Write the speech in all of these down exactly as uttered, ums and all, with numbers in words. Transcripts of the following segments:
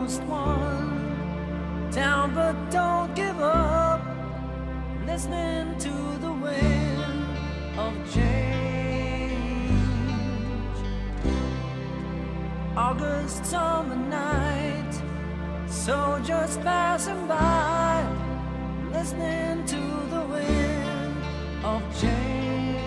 almost won. Down but don't give up, listening to the wind of change. August summer night, soldiers passing by, listening to the wind of change.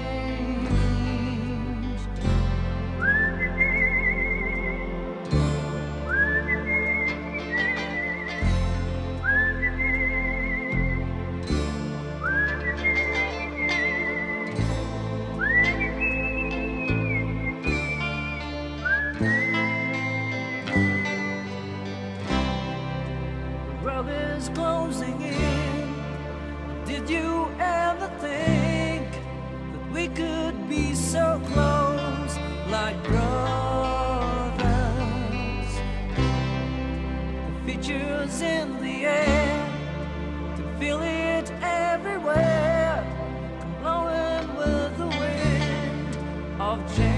World is closing in. Did you ever think that we could be so close, like brothers? The features in the air, to feel it everywhere, come blowing with the wind of change.